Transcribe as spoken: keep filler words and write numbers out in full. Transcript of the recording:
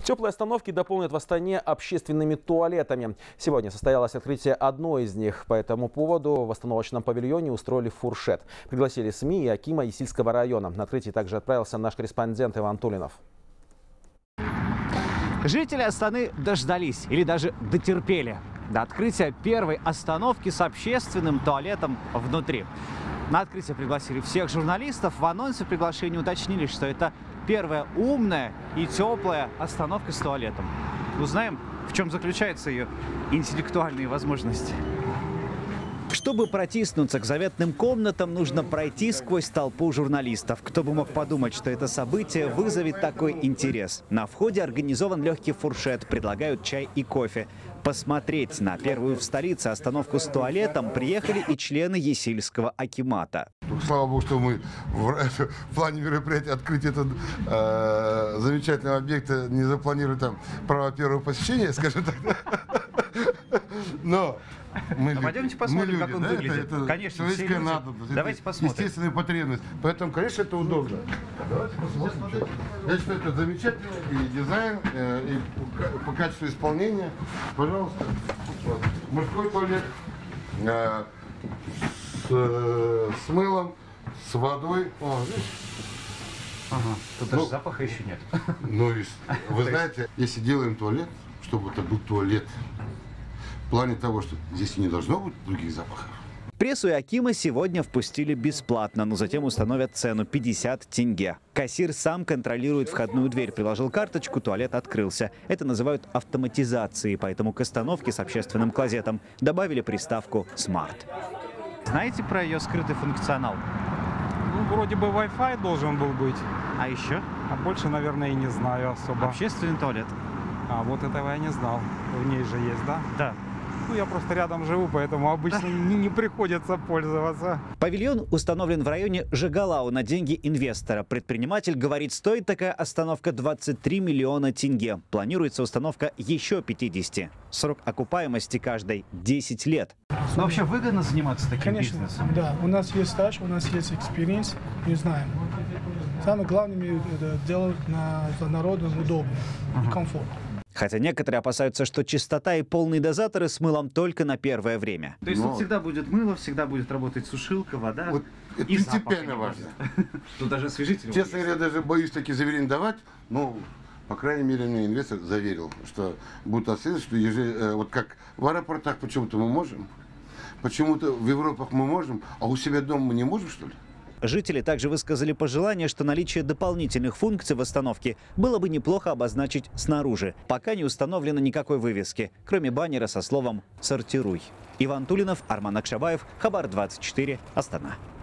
Теплые остановки дополнят в Астане общественными туалетами. Сегодня состоялось открытие одной из них. По этому поводу в остановочном павильоне устроили фуршет. Пригласили СМИ и акима Есильского района. На открытие также отправился наш корреспондент Иван Тулинов. Жители Астаны дождались или даже дотерпели до открытия первой остановки с общественным туалетом внутри. На открытие пригласили всех журналистов. В анонсе приглашения уточнили, что это первая умная и теплая остановка с туалетом. Узнаем, в чем заключаются ее интеллектуальные возможности. Чтобы протиснуться к заветным комнатам, нужно пройти сквозь толпу журналистов. Кто бы мог подумать, что это событие вызовет такой интерес. На входе организован легкий фуршет, предлагают чай и кофе. Посмотреть на первую в столице остановку с туалетом приехали и члены Есильского акимата. Слава богу, что мы в, в плане мероприятия открыть этот э, замечательного объекта не запланировали там право первого посещения, скажем так. Но мы а пойдемте посмотрим, люди, как он да, выглядит. Это, это конечно, человеческая надобность. Давайте посмотрим. Естественная потребность. Поэтому, конечно, это удобно. Давайте посмотрим. Я считаю, это замечательно. И дизайн, и по качеству исполнения. Пожалуйста. Мужской туалет э, с, с мылом, с водой. О, ага. Тут ну, даже запаха еще нет. Ну, вы знаете, если делаем туалет, чтобы это был туалет, в плане того, что здесь не должно быть других запахов. Прессу и акима сегодня впустили бесплатно, но затем установят цену пятьдесят тенге. Кассир сам контролирует входную дверь, приложил карточку, туалет открылся. Это называют автоматизацией, поэтому к остановке с общественным клозетом добавили приставку «Смарт». Знаете про ее скрытый функционал? Ну, вроде бы Wi-Fi должен был быть. А еще? А больше, наверное, и не знаю особо. Общественный туалет. А вот этого я не знал. В ней же есть, да? Да. Ну, я просто рядом живу, поэтому обычно не, не приходится пользоваться. Павильон установлен в районе Жигалау на деньги инвестора. Предприниматель говорит, стоит такая остановка двадцать три миллиона тенге. Планируется установка еще пятидесяти. Срок окупаемости каждой десять лет. Но вообще выгодно заниматься таким Конечно, бизнесом? Да, у нас есть стаж, у нас есть экспириенс, не знаем. Самое главное это делать на, за народом удобно и комфортно. Хотя некоторые опасаются, что чистота и полные дозаторы с мылом только на первое время. То есть Но... тут всегда будет мыло, всегда будет работать сушилка, вода. Вот это и принципиально важно. Тут даже освежитель. Честно говоря, даже боюсь такие заверения давать, но, по крайней мере, мне инвестор заверил, что будет освежить, что еже... вот как в аэропортах почему-то мы можем, почему-то в Европах мы можем, а у себя дома мы не можем, что ли? Жители также высказали пожелание, что наличие дополнительных функций в остановке было бы неплохо обозначить снаружи. Пока не установлено никакой вывески, кроме баннера со словом «Сортируй». Иван Тулинов, Арман Акшабаев, Хабар двадцать четыре, Астана.